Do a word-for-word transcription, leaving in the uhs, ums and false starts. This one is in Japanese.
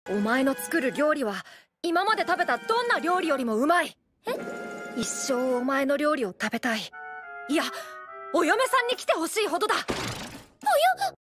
お前の作る料理は今まで食べたどんな料理よりもうまい。え？一生お前の料理を食べたい。いや、お嫁さんに来てほしいほどだ。 およ